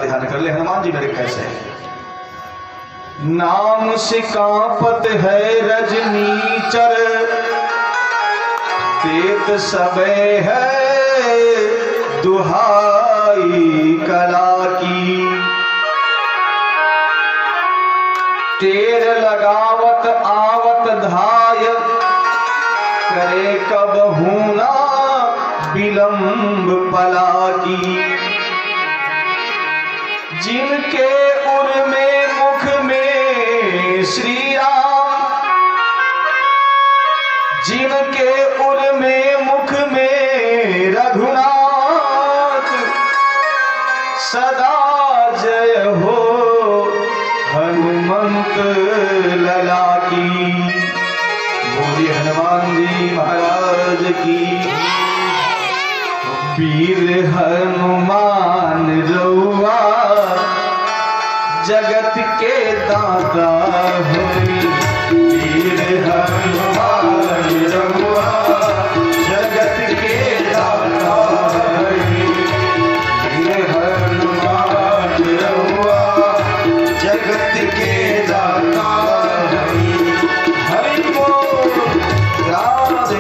ध्यान कर ले। हनुमान जी मेरे कैसे नाम से कांपत है रजनीचर, तेत सबे है दुहाई कला की। तेर लगावत आवत धाय, करे कब हूना विलंब पला की। जिनके उर में मुख में श्री राम, जिनके उर में मुख में रघुनाथ, सदा जय हो हनुमंत लला की। बोलिए हनुमान जी महाराज की। वीर हनुमान रउआ जगत के दाता होई। वीर हनुमान रउआ जगत के दाता होई। वीर हनुमान रउआ जगत के दाता होई। हरि बोल राधे।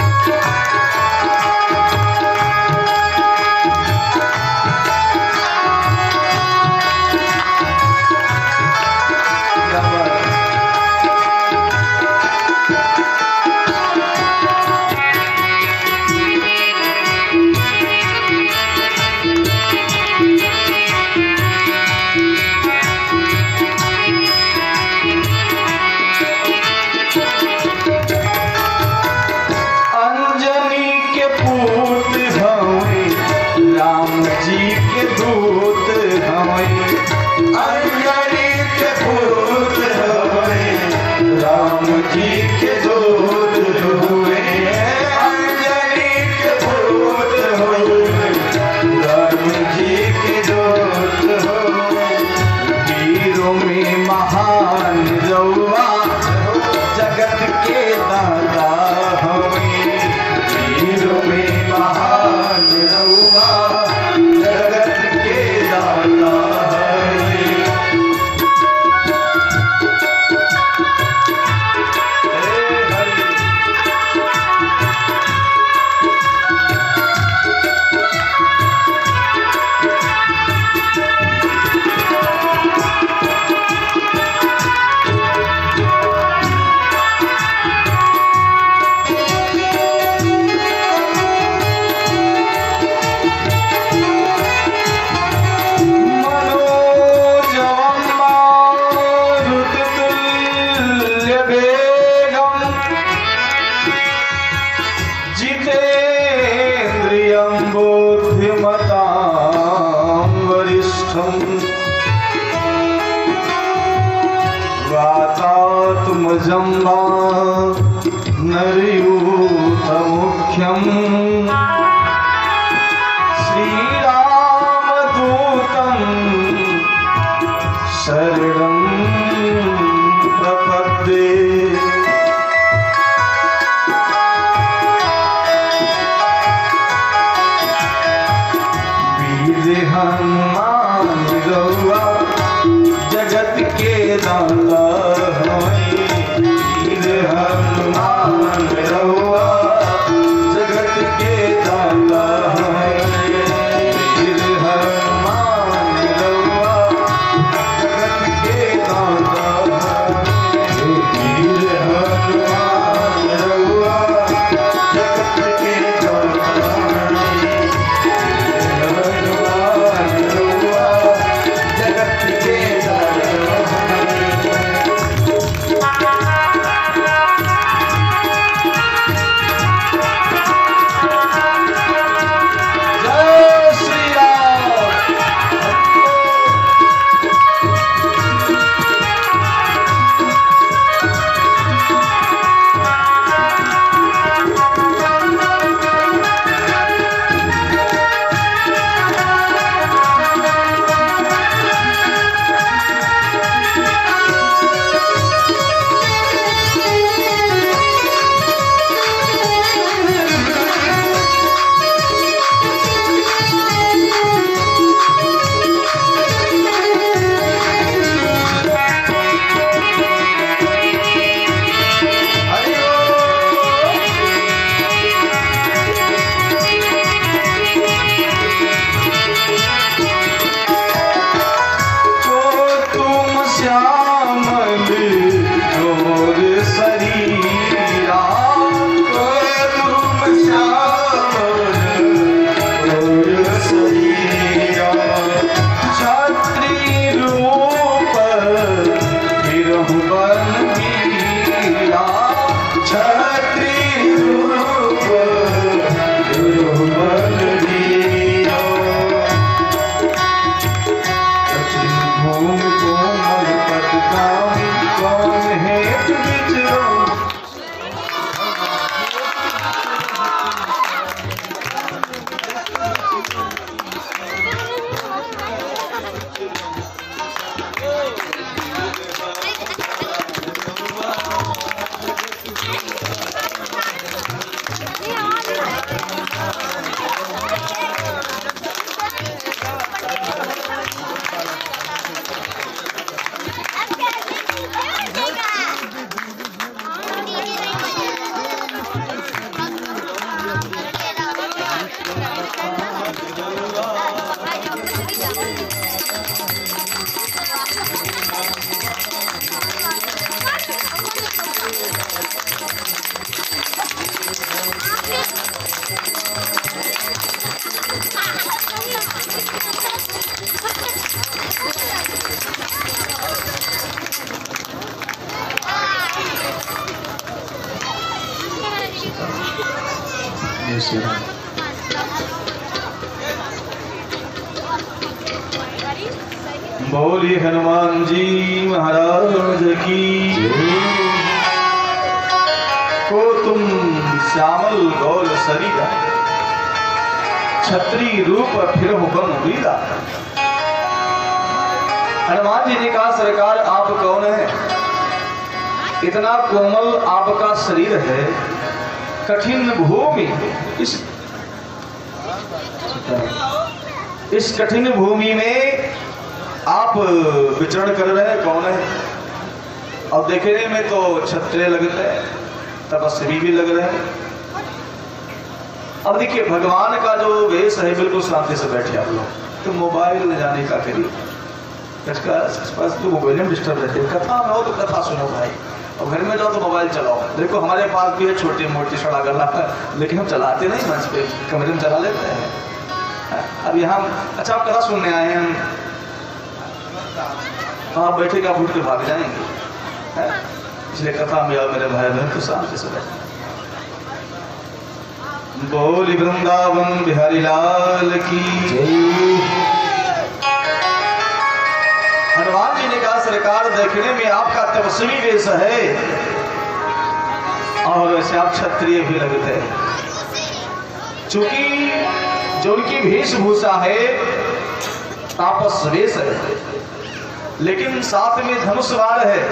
जम्बा नरयूथ मुख्यम श्रीरामदूतं शरणं प्रपद्ये। वीर हनुमान रउआ जगत के दाता होई। हनुमान रउआ जगत के दाता है। वीर हनुमान रउआ जगत के दाता है। वीर हनुमान रउआ जगत के दाता है। हनुमान रउआ जगत के दाता है। बोलिए हनुमान जी महाराज की। को तुम श्यामल गौर शरीरा, छत्री रूप फिर बन वीरा। हनुमान जी ने कहा सरकार आप कौन है? इतना कोमल आपका शरीर है, कठिन भूमि, इस कठिन भूमि में आप विचरण कर रहे हैं, कौन है? और देखने में तो क्षत्रिय लगते हैं, तपस्वी भी लग रहे हैं। अब देखिए भगवान का जो वेश है, बिल्कुल शांति से बैठे आप लोग। तो मोबाइल ले जाने का करिए, तो मोबाइल में डिस्टर्ब रहते हैं। कथा में हो तो कथा सुनो भाई, और घर में जाओ तो मोबाइल चलाओ। देखो हमारे पास भी है छोटी मोटी सड़ा गला, लेकिन हम चलाते नहीं, मंच पे कमरे में चला लेते हैं। अब यहाँ अच्छा आप कथा सुनने आए हैं, आप बैठेगा भूल के भाग जाएंगे, इसलिए कथा में आओ मेरे भाई बहन तो शांति से बैठे। बोली वृंदावन बिहारी लाल की जय। हनुमान जी ने कहा सरकार देखने में आपका तपस्वी वेश है, और वैसे आप क्षत्रिय भी लगते हैं। चूंकि जो उनकी वेशभूषा है तापस वेश है, लेकिन साथ में धनुष बाण है।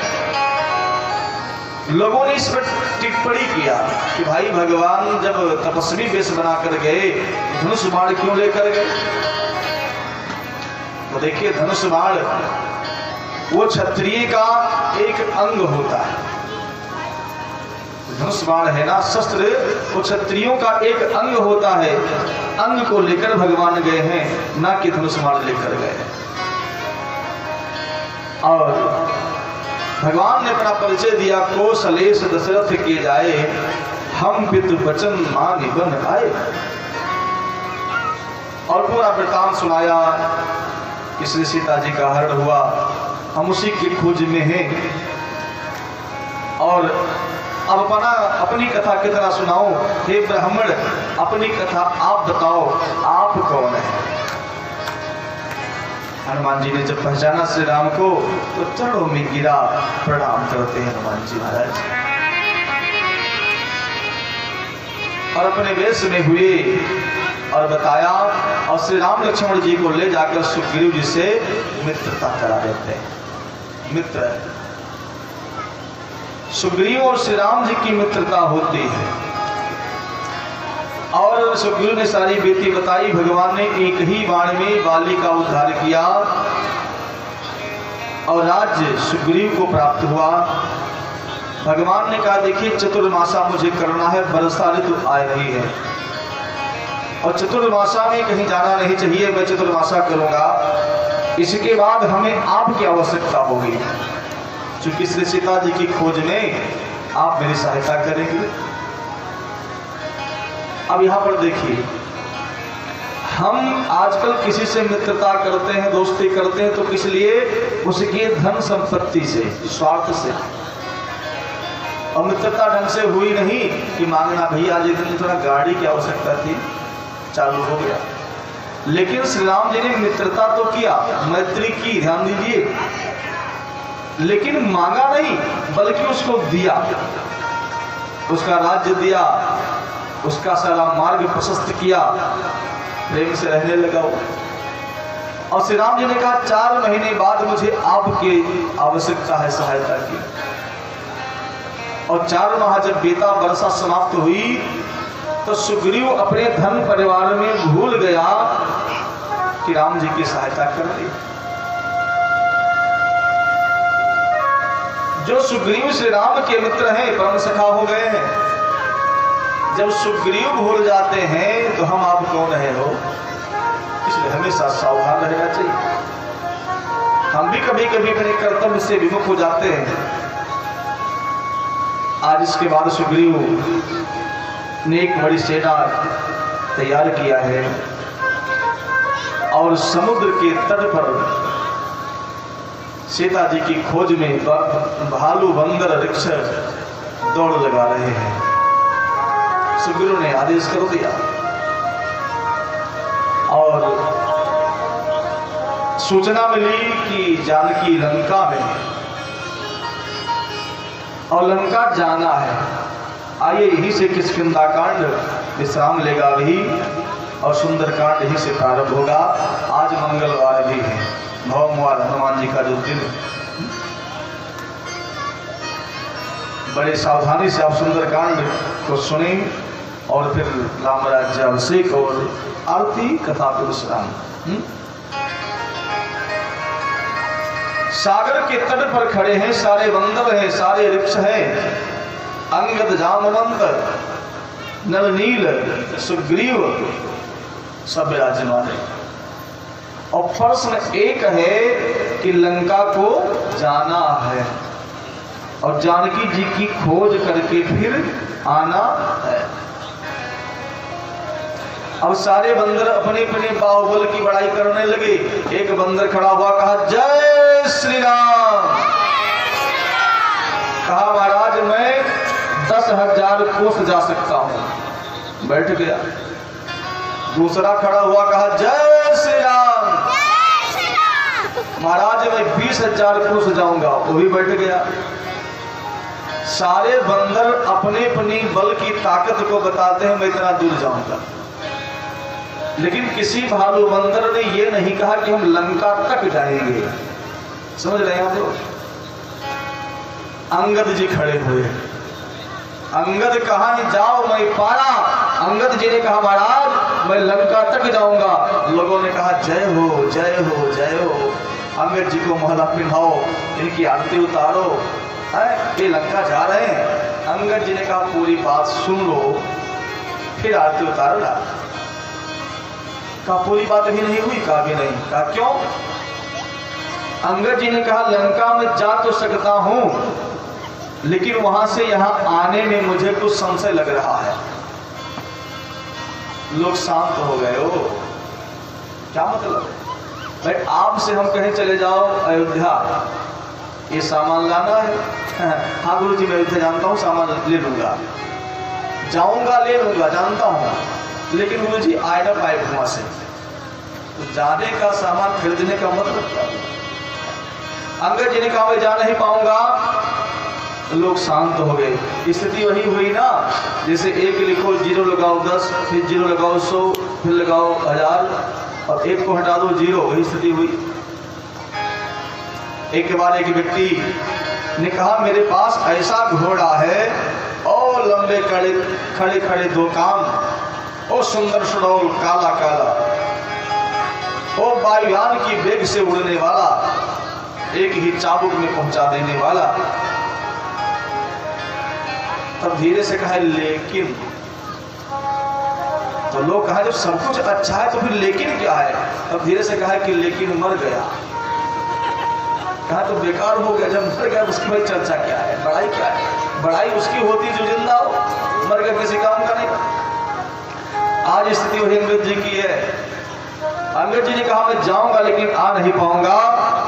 लोगों ने इस पर टिप्पणी किया कि भाई भगवान जब तपस्वी वेश बनाकर गए, धनुष बाण क्यों लेकर गए? तो देखिए धनुष बाण वो क्षत्रिय का एक अंग होता है। धनुष बाण है ना, शस्त्र, वो क्षत्रियों का एक अंग होता है। अंग को लेकर भगवान गए हैं, ना कि धनुष बाण लेकर गए। और भगवान ने अपना परिचय दिया, कौशलेश दशरथ के जाए, हम पितृ वचन मान बन आए। और पूरा वृतांत सुनाया कि श्री सीता जी का हरण हुआ, हम उसी की खोज में हैं। और अब अपनी कथा कितना सुनाओ? हे ब्राह्मण, अपनी कथा आप बताओ, आप कौन है? हनुमान जी ने जब पहचाना श्री राम को, तो चरणों में गिरा, प्रणाम करते हैं हनुमान जी महाराज। और अपने वेश में हुए और बताया, और श्री राम लक्ष्मण जी को ले जाकर सुग्रीव जी से मित्रता करा देते हैं। मित्र सुग्रीव और श्री राम जी की मित्रता होती है। और सुग्रीव ने सारी बेटी बताई। भगवान ने एक ही बाण में बाली का उद्धार किया और राज्य सुग्रीव को प्राप्त हुआ। भगवान ने कहा देखिए चतुर्मासा मुझे करना है, वर्षा ऋतु आ रही है और चतुर्मासा में कहीं जाना नहीं चाहिए, मैं चतुर्मासा करूंगा। इसके बाद हमें आपकी आवश्यकता होगी, क्योंकि श्री सीता जी की खोज में आप मेरी सहायता करेंगे। अब यहां पर देखिए, हम आजकल किसी से मित्रता करते हैं, दोस्ती करते हैं तो किस लिए? उसकी धन संपत्ति से, स्वार्थ से। और मित्रता ढंग से हुई नहीं कि मांगना भैया आज दिन थोड़ा गाड़ी की आवश्यकता थी, चालू हो गया। लेकिन श्री राम जी ने मित्रता तो किया, मैत्री की, ध्यान दीजिए, लेकिन मांगा नहीं बल्कि उसको दिया, उसका राज्य दिया, उसका सारा मार्ग प्रशस्त किया, प्रेम से रहने लगा। और श्री राम जी ने कहा 4 महीने बाद मुझे आपकी आवश्यकता है सहायता की। और 4 माह जब बीता, वर्षा समाप्त हुई, तो सुग्रीव अपने धन परिवार में भूल गया कि राम जी की सहायता कर दी। जो सुग्रीव श्री राम के मित्र हैं, परम सखा हो गए हैं। जब सुग्रीव भूल जाते हैं तो हम आप कौन है हो? इसलिए हमेशा सावधान रहना चाहिए। हम भी कभी कभी अपने कर्तव्य से विमुख हो जाते हैं। आज इसके बाद सुग्रीव ने एक बड़ी सेना तैयार किया है और समुद्र के तट पर सीता जी की खोज में भालू बंदर ऋक्ष दौड़ लगा रहे हैं। सुग्रीव ने आदेश कर दिया और सूचना मिली कि जानकी लंका में और लंका जाना है। आइए यहीं से किष्किंधा कांड विश्राम लेगा भी और सुंदर कांड यहीं से प्रारंभ होगा। आज मंगलवार भी है, भवमवार हनुमान जी का जो दिन। बड़े सावधानी से आप सुंदर कांड को सुने और फिर राम राज्य अभिषेक और आरती कथा को विश्राम। सागर के तट पर खड़े हैं, सारे बंदर हैं, सारे वृक्ष हैं, अंगद जामवंत नलनील सुग्रीव सब विराजमान है। और प्रश्न एक है कि लंका को जाना है और जानकी जी की खोज करके फिर आना है। अब सारे बंदर अपने अपने बाहुबल की बड़ाई करने लगे। एक बंदर खड़ा हुआ, कहा जय श्री राम। कहा महाराज मैं 10,000 कोस जा सकता हूं। बैठ गया। दूसरा खड़ा हुआ, कहा जय श्री राम। महाराज मैं 20,000 कोस जाऊंगा। वो भी बैठ गया। सारे बंदर अपने अपनी बल की ताकत को बताते हैं मैं इतना दूर जाऊंगा, लेकिन किसी भालू बंदर ने यह नहीं कहा कि हम लंका तक जाएंगे। समझ रहे हैं आप लोग? अंगद जी खड़े हुए। अंगद कहा नहीं जाओ मैं पारा। अंगद जी ने कहा महाराज मैं लंका तक जाऊंगा। लोगों ने कहा जय हो जय हो जय हो। अंगद जी को माला पिन्हाओ, इनकी आरती उतारो, ये लंका जा रहे हैं। अंगद जी ने कहा पूरी बात सुन लो फिर आरती उतारो ना। कहा पूरी बात अभी नहीं हुई। कहा भी नहीं। कहा क्यों? अंगद जी ने कहा लंका में जा तो सकता हूं लेकिन वहां से यहां आने में मुझे कुछ संशय लग रहा है। लोग शांत हो गए। हो क्या मतलब? भाई आपसे हम कहें चले जाओ अयोध्या, ये सामान लाना है। हाँ गुरु जी मैं अयोध्या जानता हूँ, सामान ले लूंगा, जाऊंगा ले लूंगा, जानता हूँ, लेकिन गुरु जी आए ना पाए वहां से। तो जाने का सामान खरीदने का मतलब क्या? अंगद जी ने कहा मैं जा नहीं पाऊंगा। लोग शांत हो गए। स्थिति वही हुई ना जैसे एक लिखो 0 लगाओ 10, फिर 0 लगाओ 100, फिर लगाओ 1000 और एक को हटा दो 0। वही स्थिति हुई। एक के बाद एक व्यक्ति ने कहा मेरे पास ऐसा घोड़ा है और लंबे खड़े खड़े 2 कान, ओ सुंदर सुडौल काला काला, ओ वायुयान की वेग से उड़ने वाला, एक ही चाबुक में पहुंचा देने वाला। तब धीरे से कहा लेकिन। तो लोग कहा जब सब कुछ अच्छा है तो फिर लेकिन क्या है? तब धीरे से कहा कि लेकिन मर गया। कहा तो बेकार हो गया। जब मर गया उसकी भाई चर्चा क्या है, बड़ाई क्या है? बड़ाई उसकी होती जो जिंदा हो, मर गया किसी काम का नहीं। आज स्थिति वही अंगद जी की है। अंगद जी ने कहा मैं जाऊंगा लेकिन आ नहीं पाऊंगा।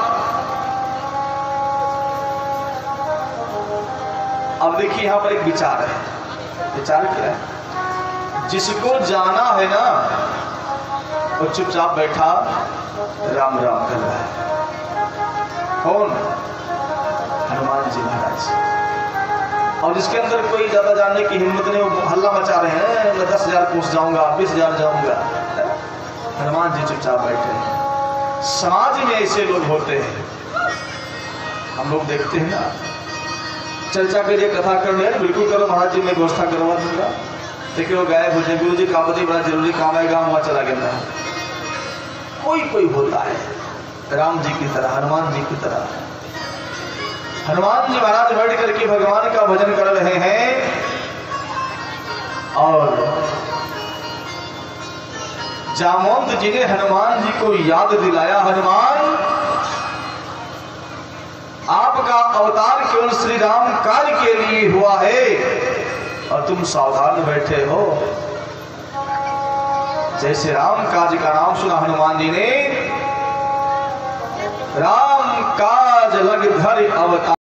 अब देखिए यहां पर एक विचार है। विचार क्या है? जिसको जाना है ना वो चुपचाप बैठा राम राम कर रहा है। कौन? हनुमान जी महाराज। और जिसके अंदर कोई ज्यादा जानने की हिम्मत नहीं, वो हल्ला मचा रहे हैं मैं 10,000 कोस जाऊंगा, 20,000 जाऊंगा। हनुमान जी चुपचाप बैठे हैं। समाज में ऐसे लोग होते हैं, हम लोग देखते हैं ना। चर्चा के लिए कथा करनी है बिल्कुल करो महाराज जी, मैं व्यवस्था करवा दूंगा। देखिए वो गायब हो जाए, गुरु जी का बड़ा जरूरी काम आएगा, वहां चला गया। कोई कोई होता है राम जी की तरह, हनुमान जी की तरह। हनुमान जी महाराज बैठ करके भगवान का भजन कर रहे हैं और जामवंत जी ने हनुमान जी को याद दिलाया, हनुमान आपका अवतार केवल श्री राम कार्य के लिए हुआ है और तुम सावधान बैठे हो। जैसे राम काज का नाम सुना हनुमान जी ने, राम काज लग धर अवतार।